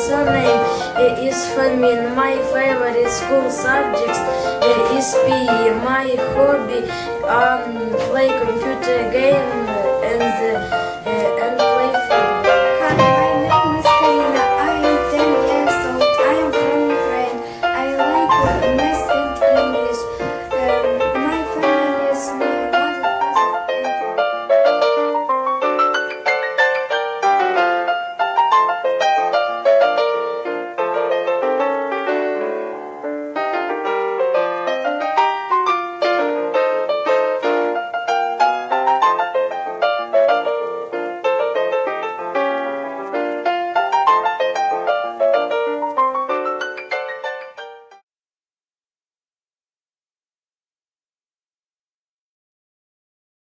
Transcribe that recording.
surname is Fermin. My favorite school subjects is PE. My hobby play computer game and